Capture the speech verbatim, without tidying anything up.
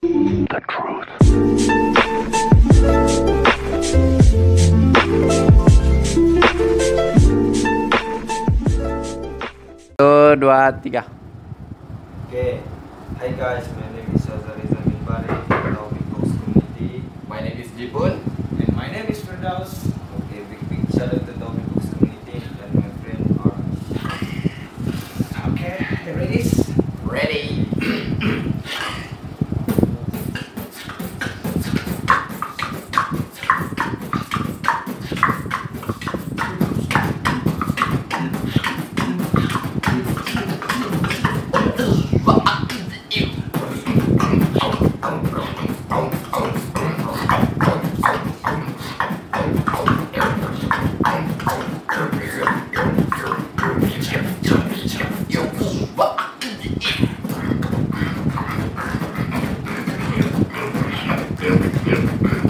The truth. Satu, dua, tiga. Okay, hi guys, my name is Shazariza Mimbari from Taufik Box Community. My name is Jipun. And my name is Firdaus. Okay, big big shout out to Taufik Box Community and my friend Arash. Okay, you ready? Ready. Yeah.